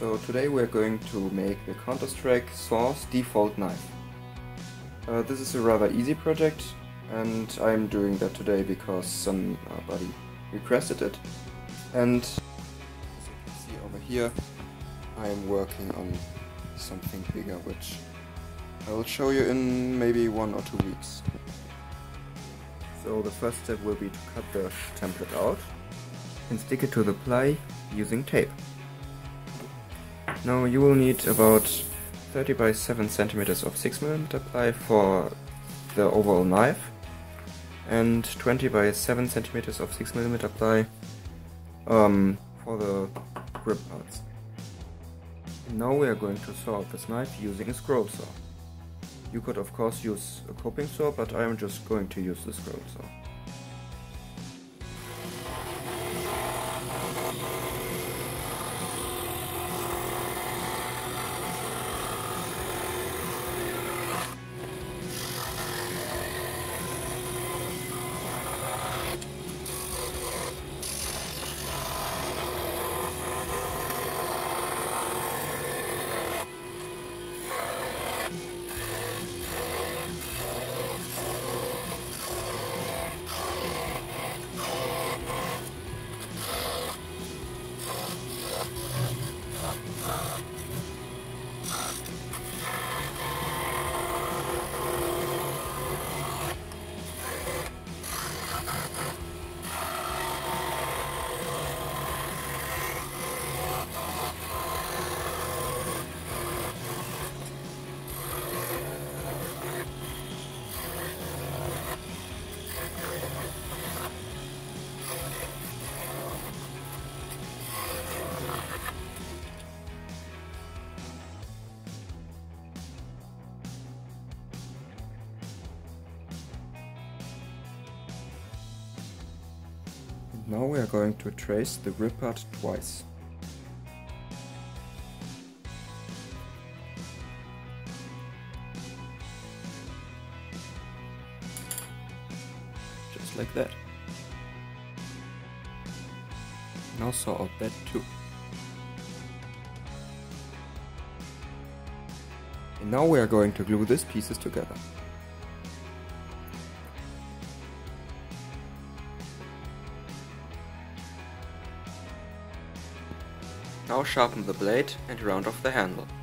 So today we're going to make the Counter-Strike Source default knife. This is a rather easy project and I'm doing that today because somebody requested it. And as you can see over here, I'm working on something bigger, which I will show you in maybe 1 or 2 weeks. So the first step will be to cut the template out and stick it to the ply using tape. Now you will need about 30 by 7 centimeters of 6mm ply for the overall knife and 20 by 7 centimeters of 6mm ply for the grip parts. And now we are going to saw out this knife using a scroll saw. You could of course use a coping saw, but I am just going to use the scroll saw. Now we are going to trace the grip part twice. Just like that. Now saw out that too. And now we are going to glue these pieces together. Now sharpen the blade and round off the handle.